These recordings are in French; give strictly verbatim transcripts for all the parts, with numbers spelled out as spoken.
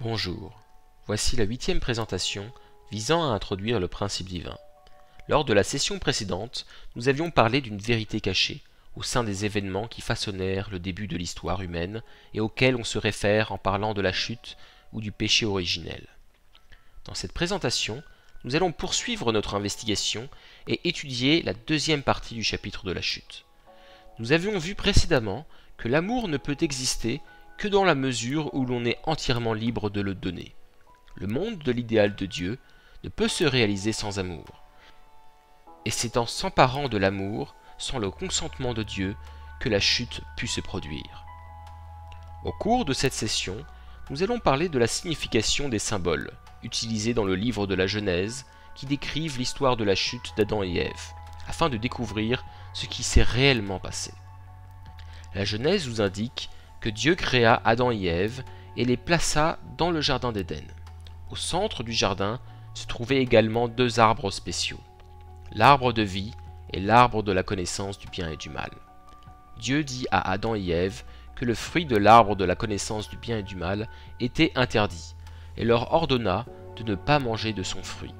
Bonjour, voici la huitième présentation visant à introduire le principe divin. Lors de la session précédente, nous avions parlé d'une vérité cachée au sein des événements qui façonnèrent le début de l'histoire humaine et auxquels on se réfère en parlant de la chute ou du péché originel. Dans cette présentation, nous allons poursuivre notre investigation et étudier la deuxième partie du chapitre de la chute. Nous avions vu précédemment que l'amour ne peut exister que dans la mesure où l'on est entièrement libre de le donner. Le monde de l'idéal de Dieu ne peut se réaliser sans amour. Et c'est en s'emparant de l'amour, sans le consentement de Dieu, que la chute put se produire. Au cours de cette session, nous allons parler de la signification des symboles, utilisés dans le livre de la Genèse, qui décrivent l'histoire de la chute d'Adam et Ève, afin de découvrir ce qui s'est réellement passé. La Genèse nous indique que Dieu créa Adam et Ève et les plaça dans le jardin d'Éden. Au centre du jardin se trouvaient également deux arbres spéciaux, l'arbre de vie et l'arbre de la connaissance du bien et du mal. Dieu dit à Adam et Ève que le fruit de l'arbre de la connaissance du bien et du mal était interdit et leur ordonna de ne pas manger de son fruit.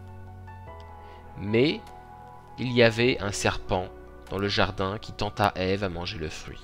Mais il y avait un serpent dans le jardin qui tenta Ève à manger le fruit.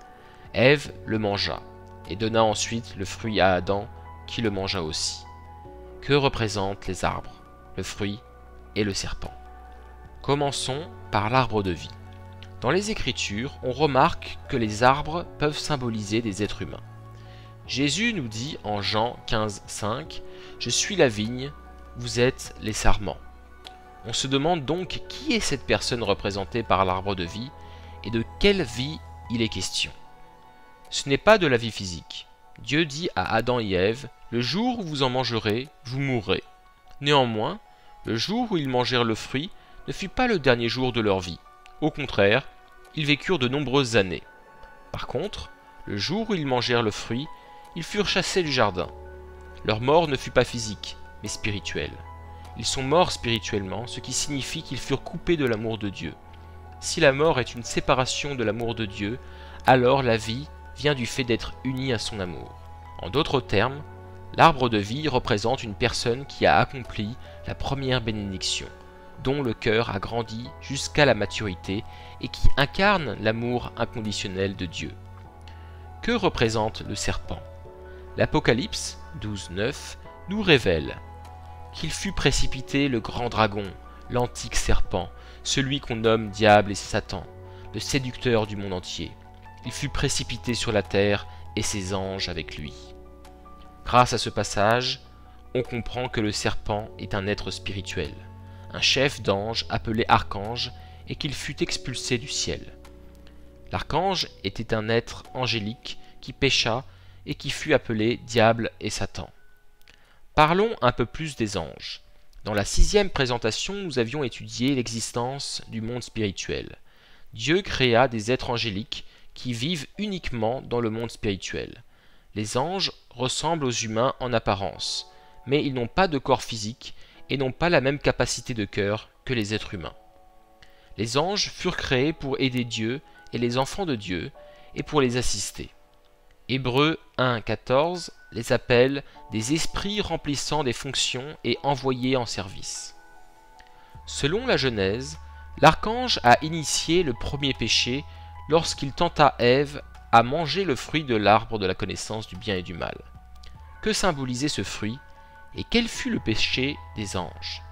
Ève le mangea, et donna ensuite le fruit à Adam, qui le mangea aussi. Que représentent les arbres, le fruit et le serpent? Commençons par l'arbre de vie. Dans les Écritures, on remarque que les arbres peuvent symboliser des êtres humains. Jésus nous dit en Jean quinze, cinq, « Je suis la vigne, vous êtes les sarments ». On se demande donc qui est cette personne représentée par l'arbre de vie, et de quelle vie il est question. Ce n'est pas de la vie physique. Dieu dit à Adam et Ève, « Le jour où vous en mangerez, vous mourrez. » Néanmoins, le jour où ils mangèrent le fruit ne fut pas le dernier jour de leur vie. Au contraire, ils vécurent de nombreuses années. Par contre, le jour où ils mangèrent le fruit, ils furent chassés du jardin. Leur mort ne fut pas physique, mais spirituelle. Ils sont morts spirituellement, ce qui signifie qu'ils furent coupés de l'amour de Dieu. Si la mort est une séparation de l'amour de Dieu, alors la vie vient du fait d'être uni à son amour. En d'autres termes, l'arbre de vie représente une personne qui a accompli la première bénédiction, dont le cœur a grandi jusqu'à la maturité et qui incarne l'amour inconditionnel de Dieu. Que représente le serpent? L'Apocalypse douze, neuf nous révèle qu'il fut précipité le grand dragon, l'antique serpent, celui qu'on nomme Diable et Satan, le séducteur du monde entier. Il fut précipité sur la terre et ses anges avec lui. Grâce à ce passage, on comprend que le serpent est un être spirituel, un chef d'ange appelé archange et qu'il fut expulsé du ciel. L'archange était un être angélique qui pécha et qui fut appelé Diable et Satan. Parlons un peu plus des anges. Dans la sixième présentation, nous avions étudié l'existence du monde spirituel. Dieu créa des êtres angéliques qui vivent uniquement dans le monde spirituel. Les anges ressemblent aux humains en apparence, mais ils n'ont pas de corps physique et n'ont pas la même capacité de cœur que les êtres humains. Les anges furent créés pour aider Dieu et les enfants de Dieu et pour les assister. Hébreux un, quatorze les appelle des esprits remplissant des fonctions et envoyés en service. Selon la Genèse, l'archange a initié le premier péché lorsqu'il tenta Ève à manger le fruit de l'arbre de la connaissance du bien et du mal. Que symbolisait ce fruit et quel fut le péché des anges?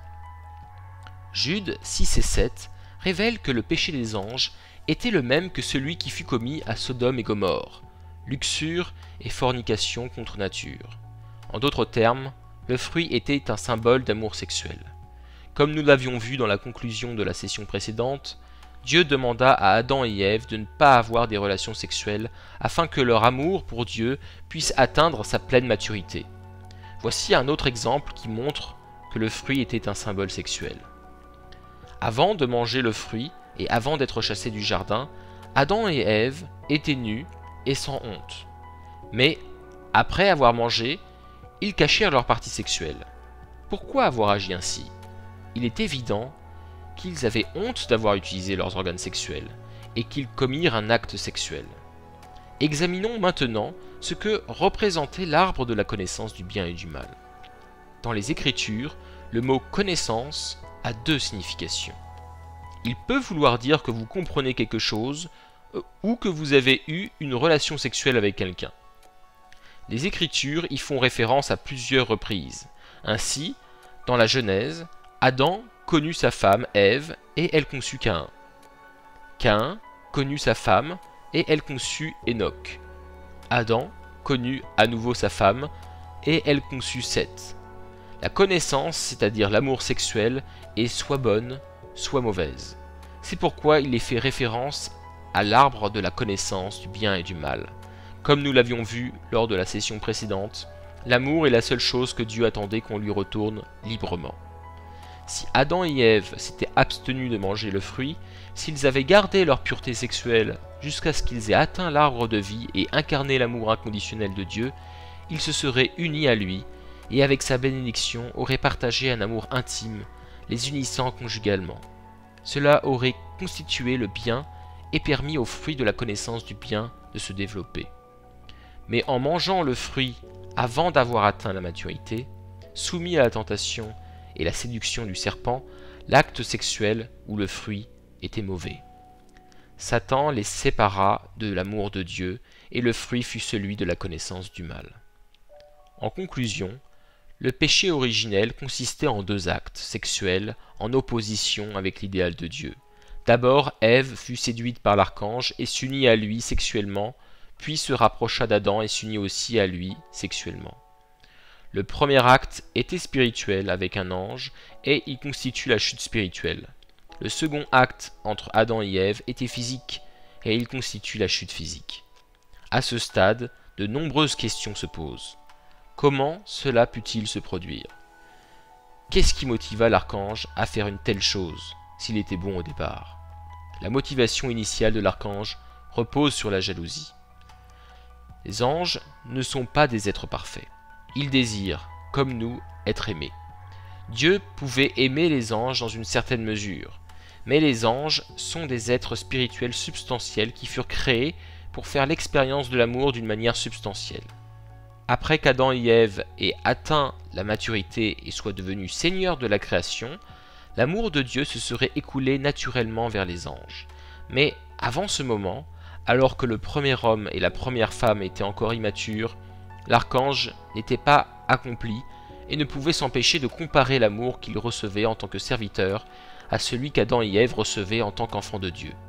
Jude six et sept révèle que le péché des anges était le même que celui qui fut commis à Sodome et Gomorrhe, luxure et fornication contre nature. En d'autres termes, le fruit était un symbole d'amour sexuel. Comme nous l'avions vu dans la conclusion de la session précédente, Dieu demanda à Adam et Ève de ne pas avoir des relations sexuelles afin que leur amour pour Dieu puisse atteindre sa pleine maturité. Voici un autre exemple qui montre que le fruit était un symbole sexuel. Avant de manger le fruit et avant d'être chassés du jardin, Adam et Ève étaient nus et sans honte. Mais, après avoir mangé, ils cachèrent leur partie sexuelle. Pourquoi avoir agi ainsi? Il est évident qu'ils avaient honte d'avoir utilisé leurs organes sexuels et qu'ils commirent un acte sexuel. Examinons maintenant ce que représentait l'arbre de la connaissance du bien et du mal. Dans les Écritures, le mot « connaissance » a deux significations. Il peut vouloir dire que vous comprenez quelque chose euh, ou que vous avez eu une relation sexuelle avec quelqu'un. Les Écritures y font référence à plusieurs reprises. Ainsi, dans la Genèse, Adam connut sa femme Ève et elle conçut Caïn. Caïn connut sa femme et elle conçut Enoch. Adam connut à nouveau sa femme et elle conçut Seth. La connaissance, c'est-à-dire l'amour sexuel, est soit bonne, soit mauvaise. C'est pourquoi il est fait référence à l'arbre de la connaissance du bien et du mal. Comme nous l'avions vu lors de la session précédente, l'amour est la seule chose que Dieu attendait qu'on lui retourne librement. Si Adam et Ève s'étaient abstenus de manger le fruit, s'ils avaient gardé leur pureté sexuelle jusqu'à ce qu'ils aient atteint l'arbre de vie et incarné l'amour inconditionnel de Dieu, ils se seraient unis à lui et avec sa bénédiction auraient partagé un amour intime, les unissant conjugalement. Cela aurait constitué le bien et permis au fruit de la connaissance du bien de se développer. Mais en mangeant le fruit avant d'avoir atteint la maturité, soumis à la tentation et la séduction du serpent, l'acte sexuel ou le fruit était mauvais. Satan les sépara de l'amour de Dieu et le fruit fut celui de la connaissance du mal. En conclusion, le péché originel consistait en deux actes sexuels en opposition avec l'idéal de Dieu. D'abord, Ève fut séduite par l'archange et s'unit à lui sexuellement, puis se rapprocha d'Adam et s'unit aussi à lui sexuellement. Le premier acte était spirituel avec un ange et il constitue la chute spirituelle. Le second acte entre Adam et Ève était physique et il constitue la chute physique. À ce stade, de nombreuses questions se posent. Comment cela put-il se produire? Qu'est-ce qui motiva l'archange à faire une telle chose, s'il était bon au départ? La motivation initiale de l'archange repose sur la jalousie. Les anges ne sont pas des êtres parfaits. Ils désirent, comme nous, être aimés. Dieu pouvait aimer les anges dans une certaine mesure, mais les anges sont des êtres spirituels substantiels qui furent créés pour faire l'expérience de l'amour d'une manière substantielle. Après qu'Adam et Ève aient atteint la maturité et soient devenus seigneurs de la création, l'amour de Dieu se serait écoulé naturellement vers les anges. Mais avant ce moment, alors que le premier homme et la première femme étaient encore immatures, l'archange n'était pas accompli et ne pouvait s'empêcher de comparer l'amour qu'il recevait en tant que serviteur à celui qu'Adam et Ève recevaient en tant qu'enfants de Dieu.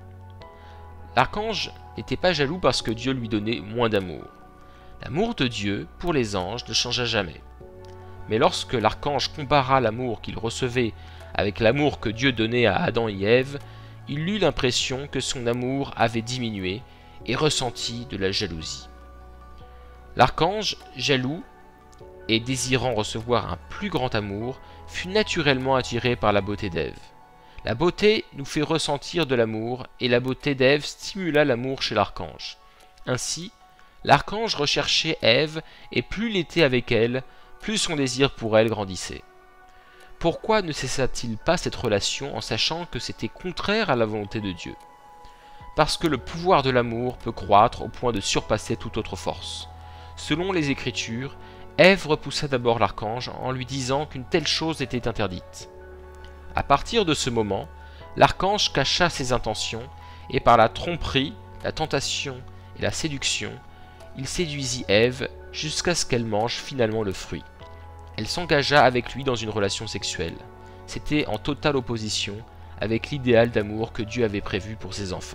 L'archange n'était pas jaloux parce que Dieu lui donnait moins d'amour. L'amour de Dieu pour les anges ne changea jamais. Mais lorsque l'archange compara l'amour qu'il recevait avec l'amour que Dieu donnait à Adam et Ève, il eut l'impression que son amour avait diminué et ressentit de la jalousie. L'archange, jaloux et désirant recevoir un plus grand amour, fut naturellement attiré par la beauté d'Ève. La beauté nous fait ressentir de l'amour et la beauté d'Ève stimula l'amour chez l'archange. Ainsi, l'archange recherchait Ève et plus il était avec elle, plus son désir pour elle grandissait. Pourquoi ne cessa-t-il pas cette relation en sachant que c'était contraire à la volonté de Dieu? Parce que le pouvoir de l'amour peut croître au point de surpasser toute autre force. Selon les Écritures, Ève repoussa d'abord l'archange en lui disant qu'une telle chose était interdite. À partir de ce moment, l'archange cacha ses intentions et par la tromperie, la tentation et la séduction, il séduisit Ève jusqu'à ce qu'elle mange finalement le fruit. Elle s'engagea avec lui dans une relation sexuelle. C'était en totale opposition avec l'idéal d'amour que Dieu avait prévu pour ses enfants.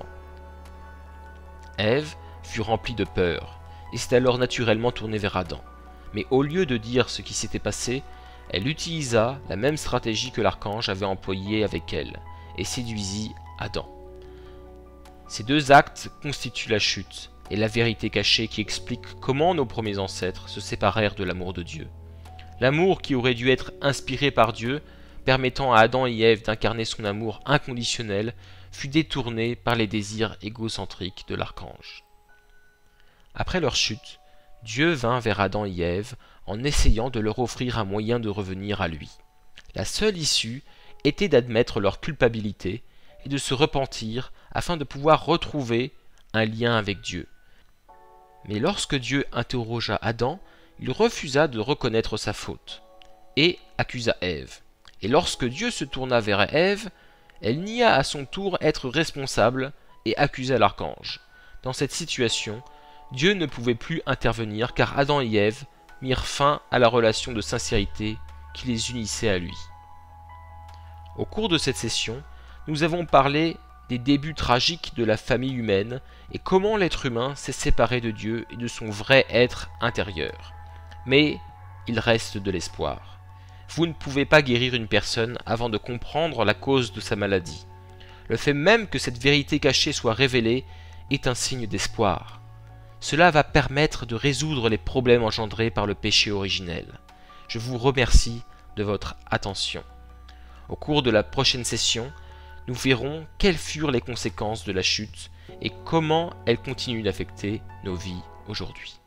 Ève fut remplie de peur et s'est alors naturellement tournée vers Adam. Mais au lieu de dire ce qui s'était passé, elle utilisa la même stratégie que l'archange avait employée avec elle et séduisit Adam. Ces deux actes constituent la chute et la vérité cachée qui explique comment nos premiers ancêtres se séparèrent de l'amour de Dieu. L'amour qui aurait dû être inspiré par Dieu, permettant à Adam et Ève d'incarner son amour inconditionnel, fut détourné par les désirs égocentriques de l'archange. Après leur chute, Dieu vint vers Adam et Ève en essayant de leur offrir un moyen de revenir à lui. La seule issue était d'admettre leur culpabilité et de se repentir afin de pouvoir retrouver un lien avec Dieu. Mais lorsque Dieu interrogea Adam, il refusa de reconnaître sa faute et accusa Ève. Et lorsque Dieu se tourna vers Ève, elle nia à son tour être responsable et accusa l'archange. Dans cette situation, Dieu ne pouvait plus intervenir car Adam et Ève mirent fin à la relation de sincérité qui les unissait à lui. Au cours de cette session, nous avons parlé des débuts tragiques de la famille humaine et comment l'être humain s'est séparé de Dieu et de son vrai être intérieur. Mais il reste de l'espoir. Vous ne pouvez pas guérir une personne avant de comprendre la cause de sa maladie. Le fait même que cette vérité cachée soit révélée est un signe d'espoir. Cela va permettre de résoudre les problèmes engendrés par le péché originel. Je vous remercie de votre attention. Au cours de la prochaine session, nous verrons quelles furent les conséquences de la chute et comment elles continuent d'affecter nos vies aujourd'hui.